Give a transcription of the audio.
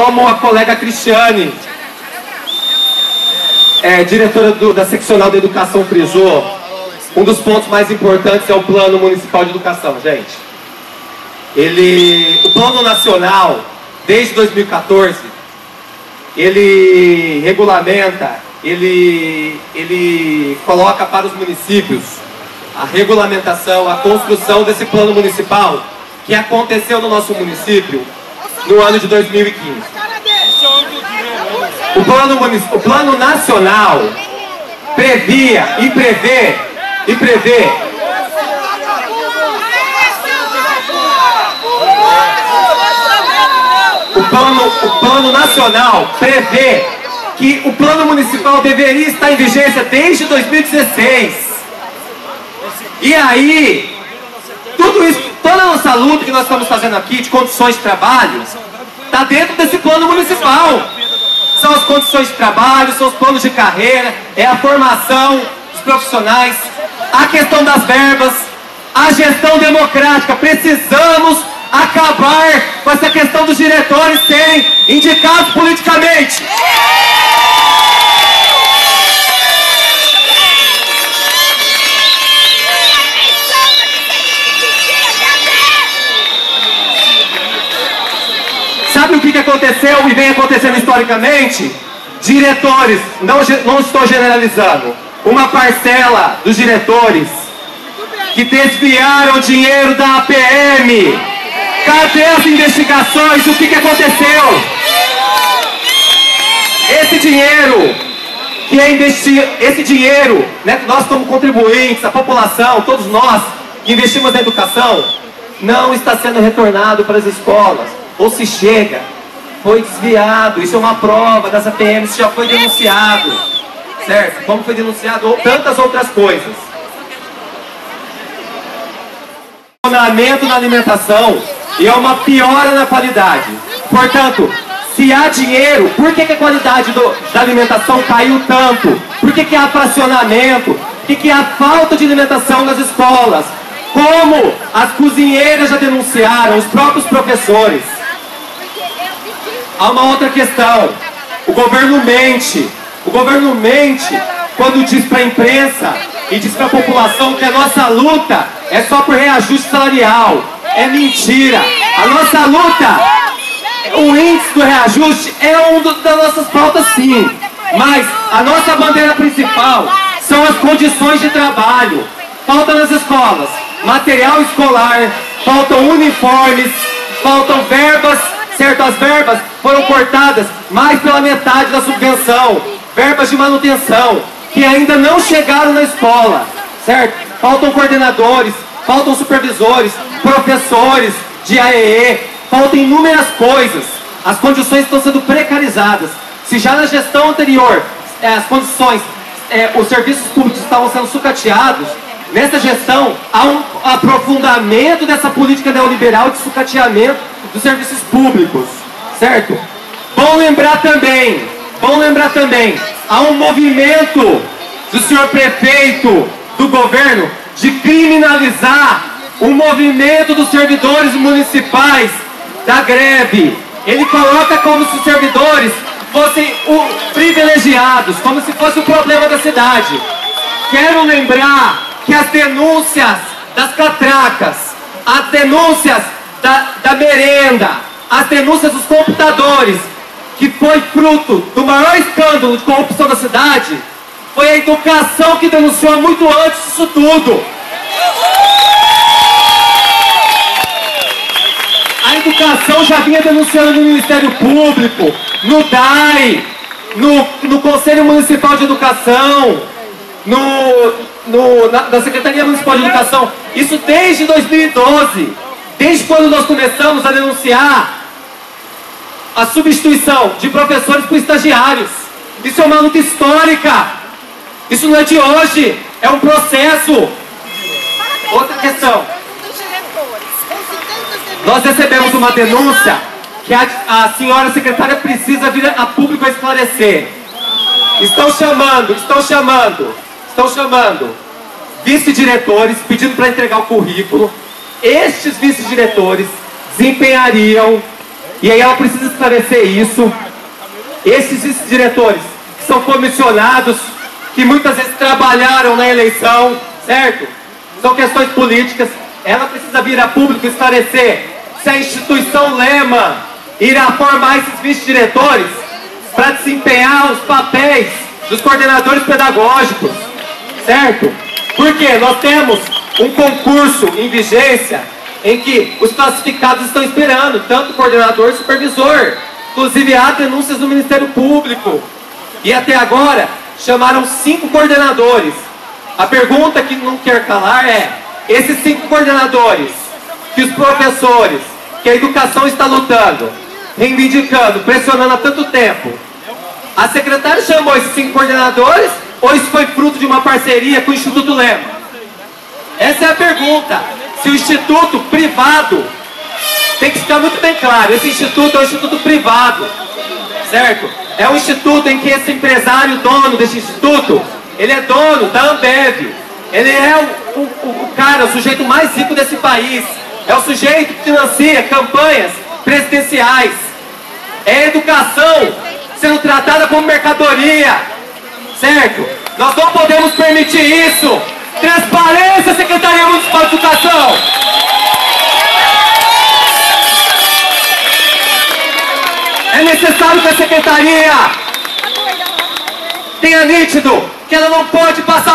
como a colega Cristiane, diretora da Seccional da Educação, frisou, um dos pontos mais importantes é o Plano Municipal de Educação, gente. O Plano Nacional, desde 2014, ele regulamenta, ele coloca para os municípios a regulamentação, a construção desse plano municipal que aconteceu no nosso município no ano de 2015. O plano nacional previa e prevê o plano nacional prevê que o plano municipal deveria estar em vigência desde 2016. E aí, tudo isso, toda a nossa luta que nós estamos fazendo aqui de condições de trabalho, está dentro desse plano municipal. São as condições de trabalho, são os planos de carreira, é a formação dos profissionais, a questão das verbas, a gestão democrática. Precisamos acabar com essa questão dos diretores serem indicados politicamente. Sabe o que aconteceu e vem acontecendo historicamente? Diretores, não estou generalizando, uma parcela dos diretores que desviaram dinheiro da APM. Cadê as investigações? O que aconteceu? Esse dinheiro que é investido, esse dinheiro, né, nós como contribuintes, a população, todos nós que investimos na educação, não está sendo retornado para as escolas. Ou se chega, foi desviado. Isso é uma prova das APMs, isso já foi denunciado, certo? Como foi denunciado tantas outras coisas. Funcionamento na alimentação e é uma piora na qualidade. Portanto, se há dinheiro, por que a qualidade da alimentação caiu tanto? Por que há fracionamento? Por que há falta de alimentação nas escolas? Como as cozinheiras já denunciaram, os próprios professores. Há uma outra questão, o governo mente quando diz para a imprensa e diz para a população que a nossa luta é só por reajuste salarial. É mentira, a nossa luta, o índice do reajuste é das nossas pautas sim, mas a nossa bandeira principal são as condições de trabalho. Falta nas escolas material escolar, faltam uniformes, faltam verbas. Certo, as verbas foram cortadas mais pela metade da subvenção, verbas de manutenção, que ainda não chegaram na escola, certo? Faltam coordenadores, faltam supervisores, professores de AEE, faltam inúmeras coisas. As condições estão sendo precarizadas. Se já na gestão anterior, as condições, os serviços públicos estavam sendo sucateados, nessa gestão há um aprofundamento dessa política neoliberal de sucateamento dos serviços públicos, certo? Bom lembrar também, há um movimento do senhor prefeito, do governo, de criminalizar o movimento dos servidores municipais da greve. Ele coloca como se os servidores fossem privilegiados, como se fosse o problema da cidade. Quero lembrar que as denúncias das catracas, as denúncias da merenda, as denúncias dos computadores, que foi fruto do maior escândalo de corrupção da cidade, foi a educação que denunciou muito antes disso tudo. A educação já vinha denunciando no Ministério Público, no DAI, no Conselho Municipal de Educação, na Secretaria Municipal de Educação, isso desde 2012. Desde quando nós começamos a denunciar a substituição de professores por estagiários. Isso é uma luta histórica. Isso não é de hoje, é um processo. Outra questão. Nós recebemos uma denúncia que a senhora secretária precisa vir a público a esclarecer. Estão chamando vice-diretores pedindo para entregar o currículo. Estes vice-diretores desempenhariam E aí ela precisa esclarecer isso. Esses vice-diretores que são comissionados, que muitas vezes trabalharam na eleição, certo? São questões políticas. Ela precisa vir a público esclarecer se a instituição Lema irá formar esses vice-diretores para desempenhar os papéis dos coordenadores pedagógicos, certo? Porque nós temos um concurso em vigência em que os classificados estão esperando, tanto coordenador e supervisor. Inclusive há denúncias no Ministério Público. E até agora chamaram 5 coordenadores. A pergunta que não quer calar é: esses 5 coordenadores que os professores, que a educação está lutando, reivindicando, pressionando há tanto tempo, a secretária chamou esses 5 coordenadores ou isso foi fruto de uma parceria com o Instituto Lema? Essa é a pergunta. Se o instituto privado, tem que ficar muito bem claro, esse instituto é um instituto privado, certo? É um instituto em que esse empresário, dono desse instituto, ele é dono da Ambev. Ele é o cara, o sujeito mais rico desse país. É o sujeito que financia campanhas presidenciais. É a educação sendo tratada como mercadoria, certo? Nós não podemos permitir isso. Transparência, Secretaria Municipal de Educação! É necessário que a Secretaria tenha nítido que ela não pode passar